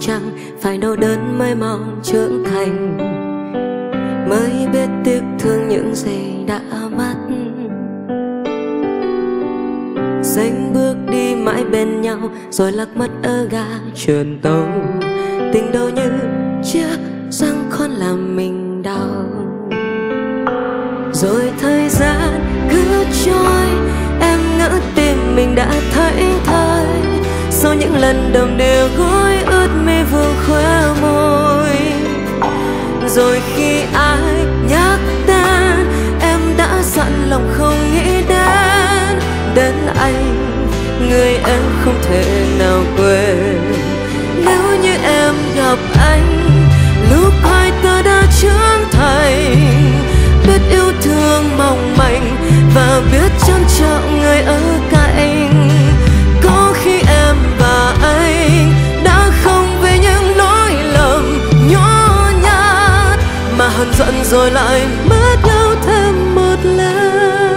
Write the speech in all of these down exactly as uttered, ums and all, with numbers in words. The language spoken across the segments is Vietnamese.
chăng phải đau đớn mới mong trưởng thành, mới biết tiếc thương những gì đã mất. Xanh bước đi mãi bên nhau rồi lạc mất ở ga trườn tàu. Tình đâu như chiếc răng khôn làm mình đau. Rồi thời gian cứ trôi, em ngỡ tim mình đã thảnh thơi. Sau những lần đồng đều gối ướt mi vương khóe môi. Rồi khi ai nhắc tên em đã dặn lòng không nghĩ đến đến anh, người em không thể nào quên. Nếu như em gặp anh lúc hai ta đã trưởng thành, biết yêu thương mong manh và biết trân trọng người ở cạnh. Có khi em và anh đã không vì những lỗi lầm nhỏ nhặt mà hờn giận rồi lại mất nhau thêm một lần.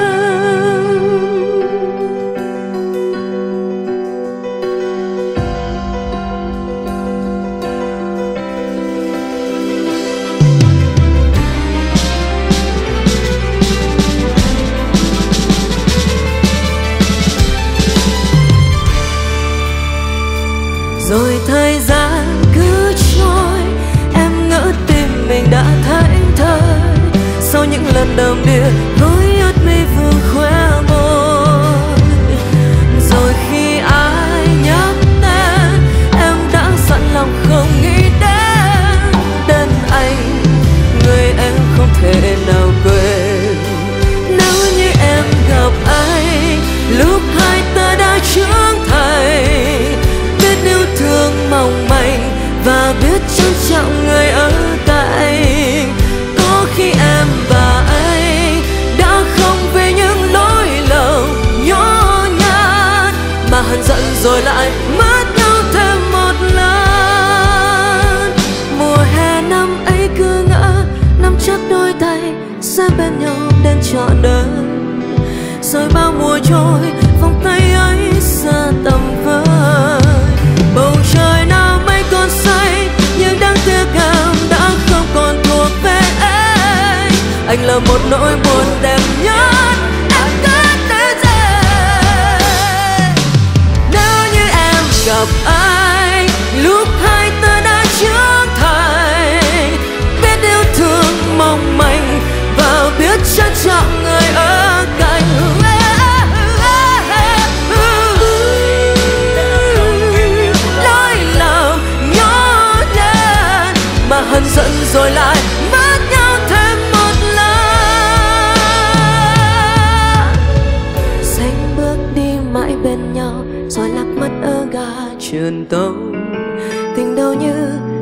Rồi thời gian cứ trôi, em ngỡ tim mình đã thảnh thơi. Sau những lần đầm đìa gối ướt mi vương khóe môi. Rồi khi ai nhắc tên em đã dặn lòng không nghĩ đến đến anh, người em không thể nào quên. Nếu như em gặp anh lúc hai ta đã trưởng thành, yêu thương mong manh và biết trân trọng người ở cạnh. Có khi em và anh đã không vì những lỗi lầm nhỏ nhặt mà hờn giận rồi lại mất nhau thêm một lần. Mùa hè năm ấy cứ ngỡ nắm chắc đôi tay sẽ bên nhau đến trọn đời. Rồi bao mùa trôi vòng tay ấy xa tầm với. Bầu trời nào mây còn say nhưng đáng tiếc em đã không còn thuộc về anh. Anh là một nỗi buồn đẹp nhất em cất đến giờ. Nếu như em gặp anh lúc hai ta đã trưởng thành, biết yêu thương mong manh và biết trân trọng người ở cạnh. Hờn giận rồi lại mất nhau thêm một lần. Xanh bước đi mãi bên nhau rồi lạc mất ở ga trườn tàu. Tình đâu như